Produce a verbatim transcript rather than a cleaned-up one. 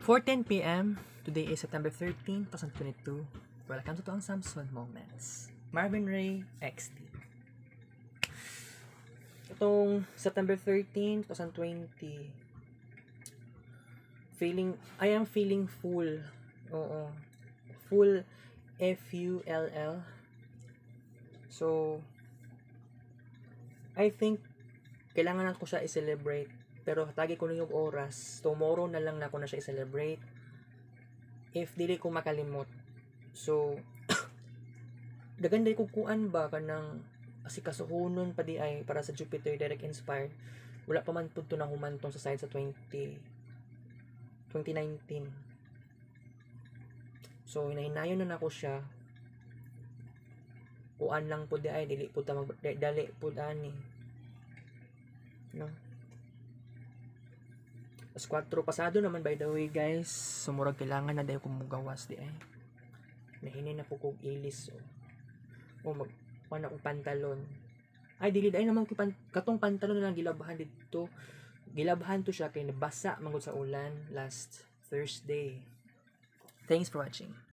four ten p m Today is September thirteenth, twenty twenty-two. Welcome to Tuang Samson Moments. Marvin Ray X T. Itong September thirteenth, twenty twenty, feeling, I am feeling full. Oo. Full, F U L L. So, I think, kailangan ko siya i-celebrate. Pero tagi ko na yung oras. Tomorrow na lang na ako na siya i-celebrate. If dili ko makalimot. So, daganday ko kuan ba kanang asikasuhunon pa di ay para sa Jupiter Direct Inspired. Wala pa man to na humantong sa side sa twenty nineteen. So, hinahinayon na nako siya. Kuan lang po di ay dili po ta mag dali po ani. No? Squad pasado naman by the way guys. Sumurag kailangan na dayo kong mugawas di ay. Nahinin na po kong ilis o. O mag pana kong pantalon. Ay dili ay naman pan, katong pantalon na lang gilabahan dito. Gilabahan to siya kay nabasa mangod sa ulan last Thursday. Thanks for watching.